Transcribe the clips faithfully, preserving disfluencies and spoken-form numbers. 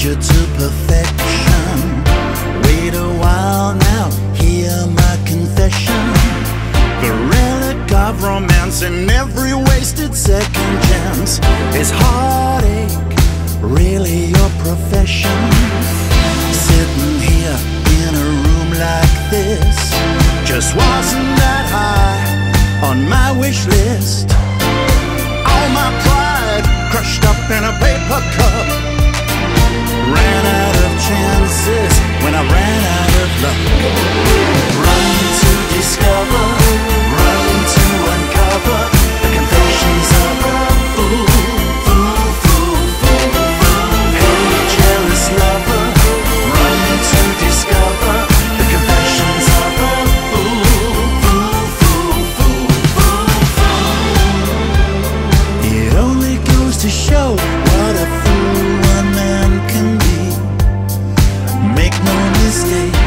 you to perfection. Wait a while now, hear my confession. The relic of romance in every wasted second chance. Is heartache really your profession? Sitting here in a room like this just wasn't that high on my wish list. All my pride crushed up in a paper cup. Ran out of chances when I ran out of luck. Run to discover, run to uncover the confessions of a fool, fool, fool, fool. Hey, jealous lover, run to discover the confessions of a fool, fool, fool, fool, fool, fool. It only goes to show what a fool one man can be. Make no mistake,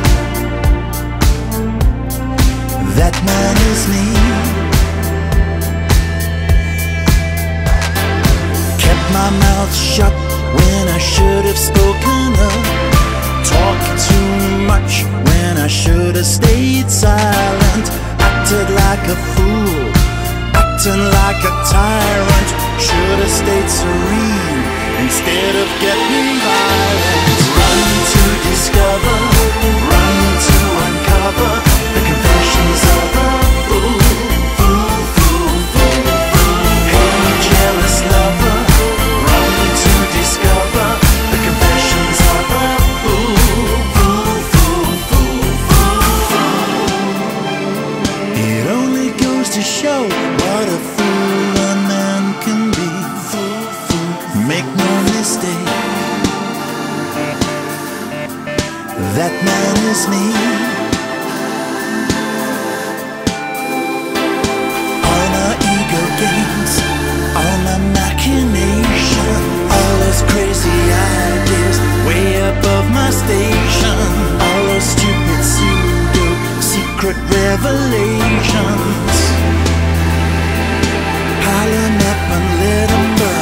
that man is me. Kept my mouth shut when I should have spoken up. Talked too much when I should have stayed silent. Acted like a fool, acting like a tyrant. Should have stayed serene instead of getting violent. Run to discover, run to uncover the confessions of a fool, fool, fool, fool. Hey, jealous lover, run to discover the confessions of a fool, fool, fool, fool, fool, fool. It only goes to show what a fool a man can be. Fool, fool. Make no mistake, that man is me. All my ego games, all my machination, all those crazy ideas way above my station, all those stupid pseudo secret revelations. Pile 'em up and let 'em burn.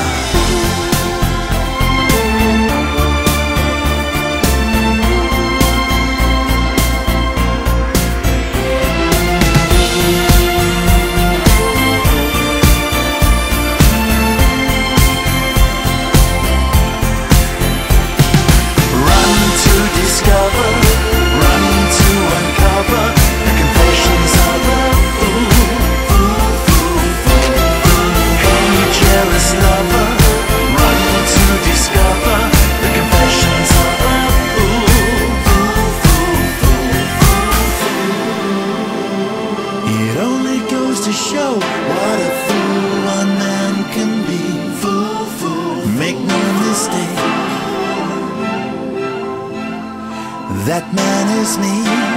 That man is me.